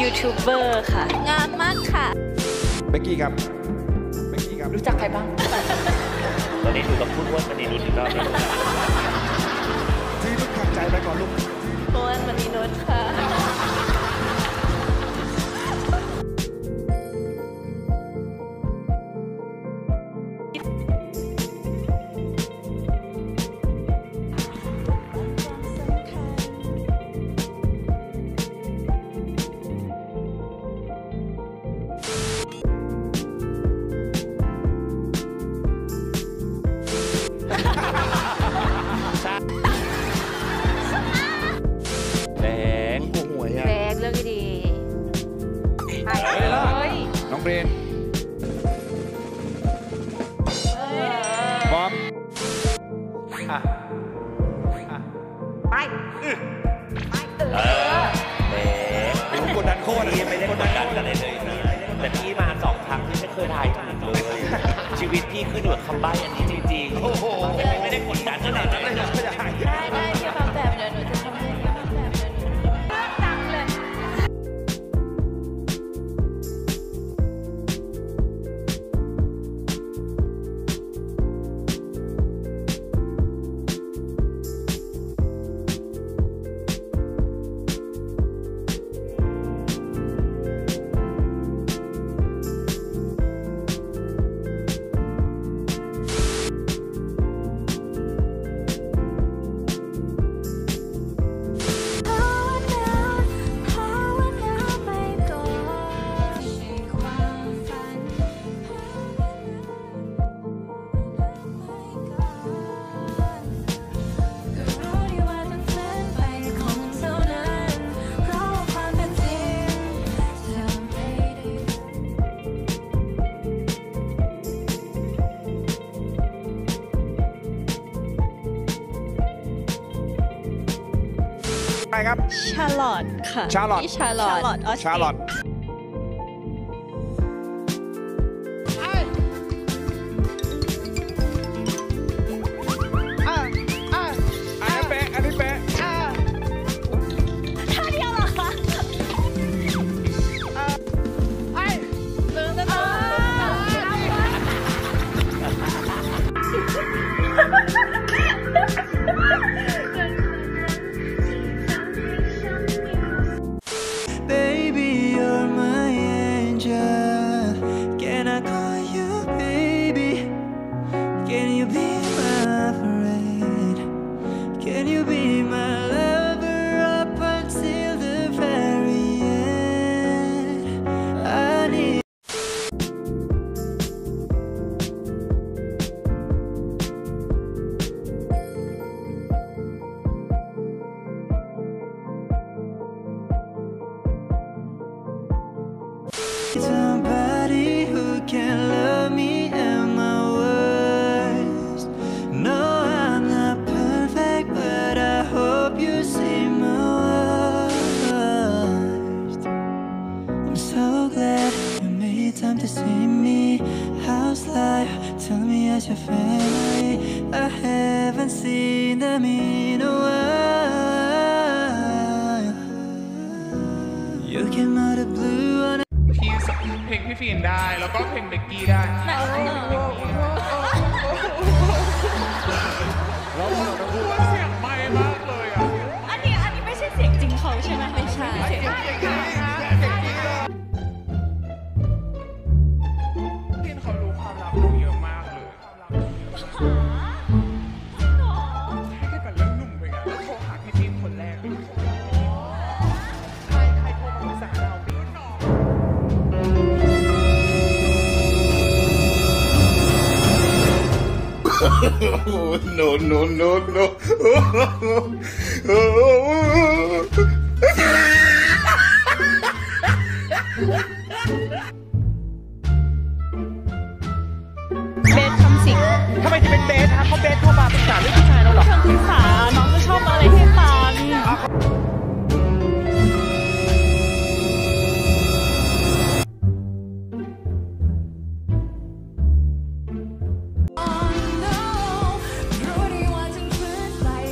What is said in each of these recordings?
ยูทูบเบอร์ค่ะงามมากค่ะเบกกี้ครับรู้จักใครบ้างตอนนี้ถูกกับพูดว่ามณีนุชอีกรอบนึงที่ลูกทำใจไปก่อนลูกว่ามณีนุชค่ะเลือกดีไปเลยน้องเบรนบอมไปดูกดดันโคตรไม่ได้กดดันกันเลยแต่พี่มา2 ครั้งที่ไม่เคยทายถูกเลยชีวิตพี่ขึ้นอยู่กับคำใบ้อันนี้จริงๆไม่ได้กดดันขนาดนั้นเลยได้ที่บางแบบเดี๋ยวหนูจะทำให้บางแบบเดี๋ยวหนูตังเลยใครครับชาร์ลอตค่ะชาร์ลอตอันนี้เป๊ะท่าเดียวเหรอคะ Baby, you're my angel. Can I call you baby? Can you be my friend? Can you be my lover up until the very end? I need somebody who can love me at my worst. No, I'm not perfect, but I hope you see my worst. I'm so glad you made time to see me. How's life? Tell me how's your family? I haven't seen them in a while. You came out of blue on เพลงพี่ฟีนได้แล้วก็เพลงเบกกี้ได้เราต้องพูดเสียงไม่มากเลยอ่ะอันนี้ไม่ใช่เสียงจริงเขาใช่ไหมไม่ใช่ฟีนเขารู้ความลับเราเยอะมากเลยให้กับเรื่องหนุ่มไปกันโทรหาพี่ฟีนคนแรกใครโทรมาปรึกษาเราพี่หนอ No, no, no, no. เบสทำสิ่งทำไมจะเป็นเบสครับเพราะเบสโทรมาปรึกษาเรื่องผู้ชายเราหรอปรึกษาน้องจะชอบอะไรให้ฟัง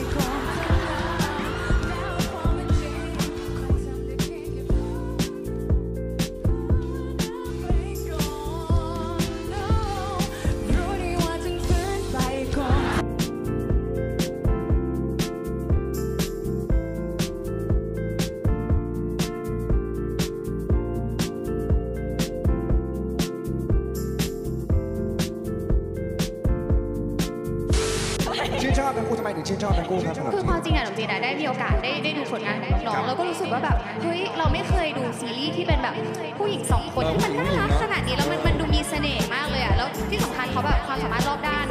เนชอบทั้งคู่ทำไมถึงชื่นชอบทั้งคู่ครับคือความจริงอะหนูจีนได้มีโอกาสได้ดูผลงานของน้องๆแล้วก็รู้สึกว่าแบบเฮ้ยเราไม่เคยดูซีรีส์ที่เป็นแบบผู้หญิง2 คนที่มันน่ารักขนาดนี้แล้วมันดูมีเสน่ห์มากเลยอะแล้วที่สำคัญเขาแบบความสามารถรอบด้าน